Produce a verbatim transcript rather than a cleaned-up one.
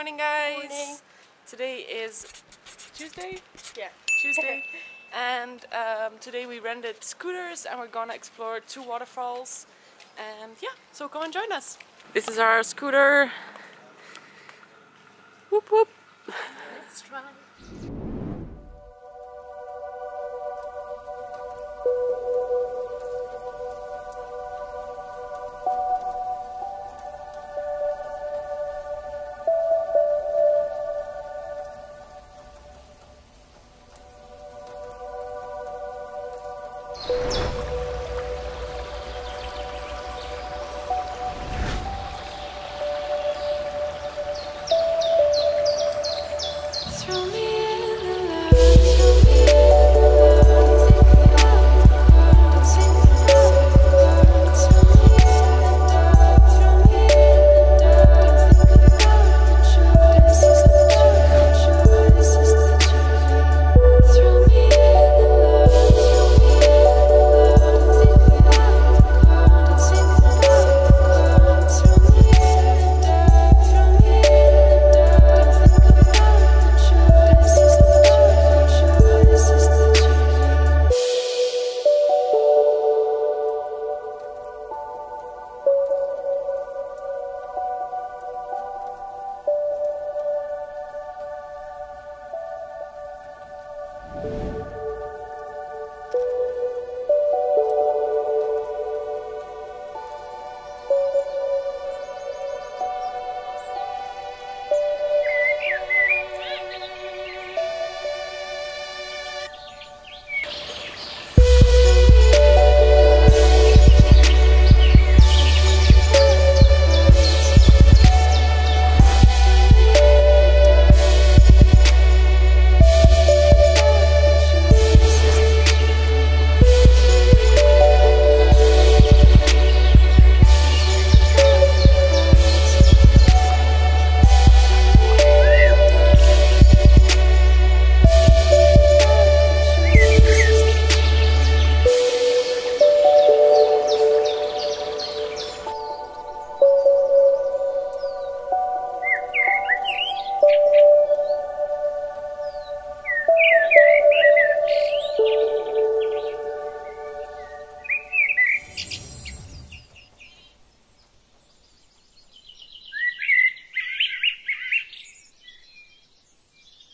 morning, guys. Good morning. Today is Tuesday. Yeah. Tuesday. And um, today we rented scooters and we're gonna explore two waterfalls. And yeah, so go and join us. This is our scooter. Whoop whoop. Let's try.